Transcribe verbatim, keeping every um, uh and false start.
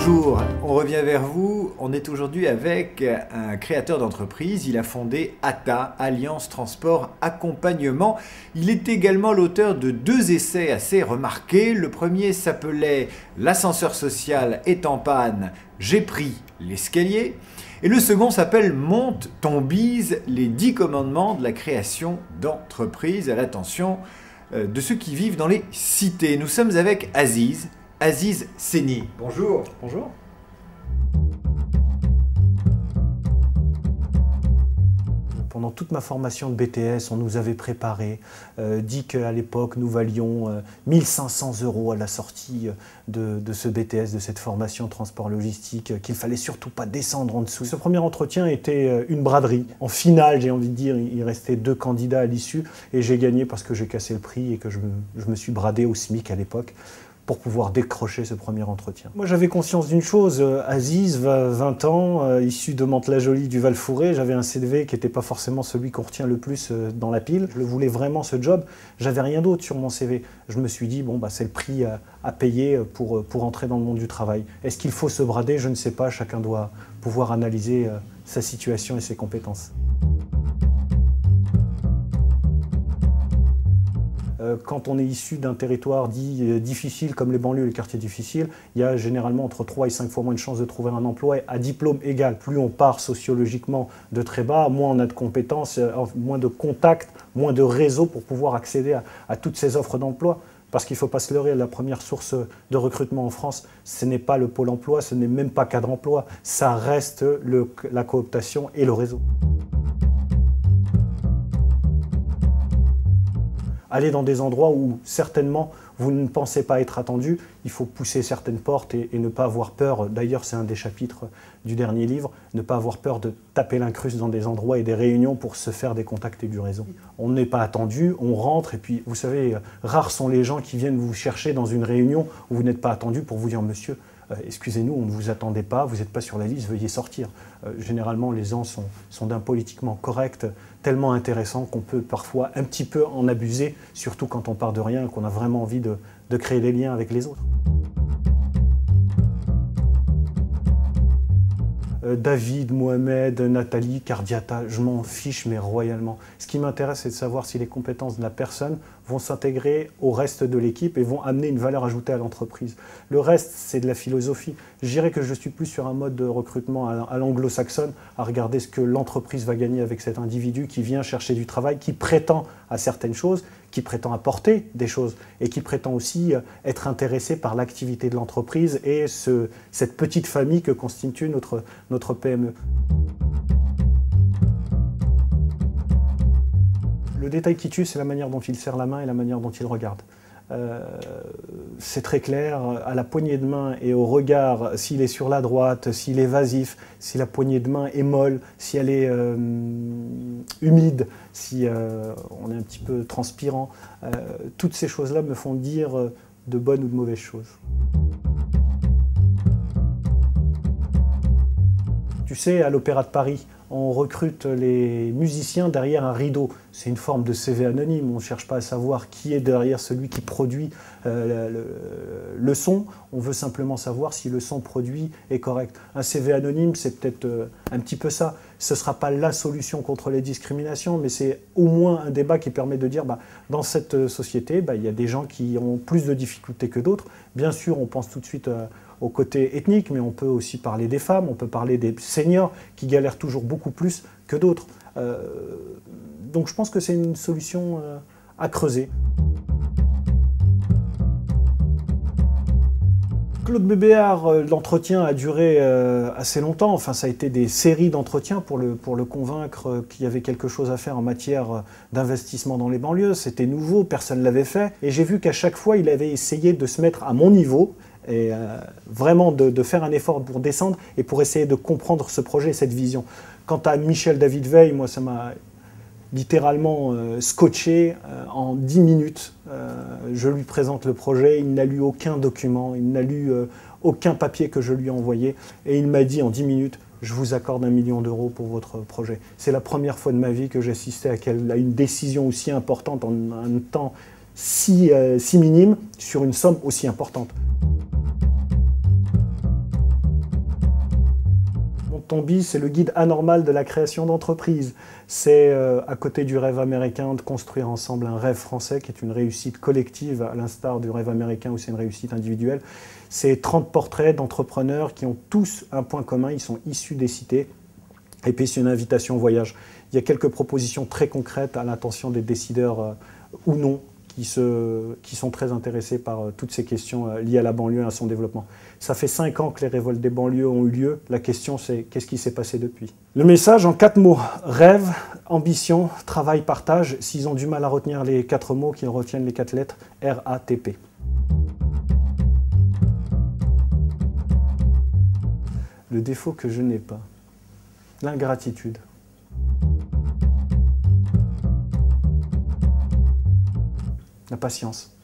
Bonjour, on revient vers vous. On est aujourd'hui avec un créateur d'entreprise. Il a fondé A T A, Alliance Transport Accompagnement. Il est également l'auteur de deux essais assez remarqués. Le premier s'appelait L'ascenseur social est en panne, j'ai pris l'escalier. Et le second s'appelle Monte ton bise, les dix commandements de la création d'entreprise à l'attention de ceux qui vivent dans les cités. Nous sommes avec Aziz. Aziz Seni. Bonjour. Bonjour. Pendant toute ma formation de B T S, on nous avait préparé, euh, dit qu'à l'époque nous valions euh, mille cinq cents euros à la sortie de, de ce B T S, de cette formation transport logistique, euh, qu'il fallait surtout pas descendre en dessous. Ce premier entretien était euh, une braderie. En finale, j'ai envie de dire, il restait deux candidats à l'issue et j'ai gagné parce que j'ai cassé le prix et que je, je me suis bradé au SMIC à l'époque pour pouvoir décrocher ce premier entretien. Moi j'avais conscience d'une chose, euh, Aziz, vingt ans, euh, issu de Mantes-la-Jolie du Val-Fouré, j'avais un C V qui n'était pas forcément celui qu'on retient le plus euh, dans la pile. Je le voulais vraiment ce job, j'avais rien d'autre sur mon C V. Je me suis dit, bon bah c'est le prix à, à payer pour, pour entrer dans le monde du travail. Est-ce qu'il faut se brader? Je ne sais pas, chacun doit pouvoir analyser euh, sa situation et ses compétences. Quand on est issu d'un territoire dit difficile comme les banlieues et les quartiers difficiles, il y a généralement entre trois et cinq fois moins de chances de trouver un emploi à diplôme égal. Plus on part sociologiquement de très bas, moins on a de compétences, moins de contacts, moins de réseaux pour pouvoir accéder à, à toutes ces offres d'emploi. Parce qu'il ne faut pas se leurrer, la première source de recrutement en France, ce n'est pas le pôle emploi, ce n'est même pas Cadre emploi, ça reste le, la cooptation et le réseau. Aller dans des endroits où certainement vous ne pensez pas être attendu, il faut pousser certaines portes et, et ne pas avoir peur. D'ailleurs, c'est un des chapitres du dernier livre, ne pas avoir peur de taper l'incruste dans des endroits et des réunions pour se faire des contacts et du réseau. On n'est pas attendu, on rentre et puis vous savez, rares sont les gens qui viennent vous chercher dans une réunion où vous n'êtes pas attendu pour vous dire « Monsieur, euh, excusez-nous, on ne vous attendait pas, vous n'êtes pas sur la liste, veuillez sortir euh, ». Généralement, les gens sont, sont d'un politiquement correct, tellement intéressant qu'on peut parfois un petit peu en abuser, surtout quand on part de rien et qu'on a vraiment envie de, de créer des liens avec les autres. Euh, David, Mohamed, Nathalie, Cardiata, je m'en fiche mais royalement. Ce qui m'intéresse, c'est de savoir si les compétences de la personne vont s'intégrer au reste de l'équipe et vont amener une valeur ajoutée à l'entreprise. Le reste, c'est de la philosophie. Je dirais que je suis plus sur un mode de recrutement à l'anglo-saxonne, à regarder ce que l'entreprise va gagner avec cet individu qui vient chercher du travail, qui prétend à certaines choses, qui prétend apporter des choses et qui prétend aussi être intéressé par l'activité de l'entreprise et ce, cette petite famille que constitue notre, notre P M E. Le détail qui tue, c'est la manière dont il serre la main et la manière dont il regarde. Euh, c'est très clair, à la poignée de main et au regard, s'il est sur la droite, s'il est évasif, si la poignée de main est molle, si elle est euh, humide, si euh, on est un petit peu transpirant, euh, toutes ces choses-là me font dire de bonnes ou de mauvaises choses. Tu sais, à l'Opéra de Paris, on recrute les musiciens derrière un rideau. C'est une forme de C V anonyme, on ne cherche pas à savoir qui est derrière celui qui produit euh, le, le son. On veut simplement savoir si le son produit est correct. Un C V anonyme, c'est peut-être euh, un petit peu ça. Ce ne sera pas la solution contre les discriminations, mais c'est au moins un débat qui permet de dire, bah, dans cette société, bah, il y a des gens qui ont plus de difficultés que d'autres. Bien sûr, on pense tout de suite euh, au côté ethnique, mais on peut aussi parler des femmes, on peut parler des seniors qui galèrent toujours beaucoup plus que d'autres. Euh, donc je pense que c'est une solution euh, à creuser. Claude Bébéar, l'entretien a duré euh, assez longtemps, enfin ça a été des séries d'entretiens pour le, pour le convaincre qu'il y avait quelque chose à faire en matière d'investissement dans les banlieues. C'était nouveau, personne ne l'avait fait, et j'ai vu qu'à chaque fois il avait essayé de se mettre à mon niveau, et euh, vraiment de, de faire un effort pour descendre et pour essayer de comprendre ce projet et cette vision. Quant à Michel David Veil, moi ça m'a littéralement euh, scotché euh, en dix minutes. Euh, je lui présente le projet, il n'a lu aucun document, il n'a lu euh, aucun papier que je lui ai envoyé et il m'a dit en dix minutes « je vous accorde un million d'euros pour votre projet ». C'est la première fois de ma vie que j'assistais à, à une décision aussi importante en un temps si, euh, si minime sur une somme aussi importante. ton bis, c'est le guide anormal de la création d'entreprise. C'est, euh, à côté du rêve américain, de construire ensemble un rêve français qui est une réussite collective, à l'instar du rêve américain où c'est une réussite individuelle. C'est trente portraits d'entrepreneurs qui ont tous un point commun, ils sont issus des cités. Et puis c'est une invitation au voyage. Il y a quelques propositions très concrètes à l'intention des décideurs euh, ou non qui, se, qui sont très intéressés par euh, toutes ces questions euh, liées à la banlieue et à son développement. Ça fait cinq ans que les révoltes des banlieues ont eu lieu. La question c'est qu'est-ce qui s'est passé depuis? Le message en quatre mots: rêve, ambition, travail, partage. S'ils ont du mal à retenir les quatre mots, qu'ils retiennent les quatre lettres: R A T P. Le défaut que je n'ai pas, l'ingratitude. La patience.